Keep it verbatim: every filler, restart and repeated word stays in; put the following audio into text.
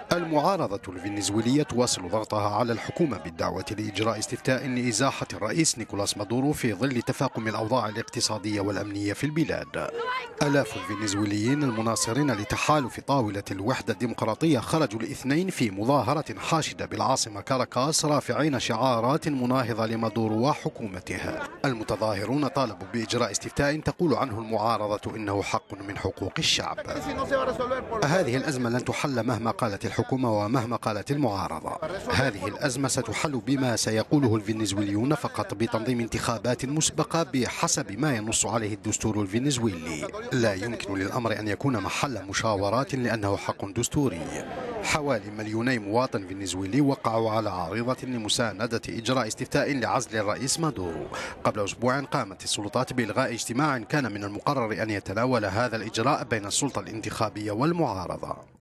المعارضة الفنزويلية تواصل ضغطها على الحكومة بالدعوة لإجراء استفتاء لإزاحة الرئيس نيكولاس مادورو في ظل تفاقم الأوضاع الاقتصادية والأمنية في البلاد. آلاف الفنزويليين المناصرين لتحالف طاولة الوحدة الديمقراطية خرجوا الاثنين في مظاهرة حاشدة بالعاصمة كاراكاس رافعين شعارات مناهضة لمادورو وحكومته. المتظاهرون طالبوا بإجراء استفتاء تقول عنه المعارضة إنه حق من حقوق الشعب. هذه الأزمة لن تحل مهما قالت الحكومة ومهما قالت المعارضة. هذه الأزمة ستحل بما سيقوله الفنزويليون فقط، بتنظيم انتخابات مسبقة بحسب ما ينص عليه الدستور الفنزويلي. لا يمكن للأمر أن يكون محل مشاورات لأنه حق دستوري. حوالي مليوني مواطن فنزويلي وقعوا على عارضة لمساندة إجراء استفتاء لعزل الرئيس مادورو. قبل أسبوع قامت السلطات بإلغاء اجتماع كان من المقرر أن يتناول هذا الإجراء بين السلطة الانتخابية والمعارضة.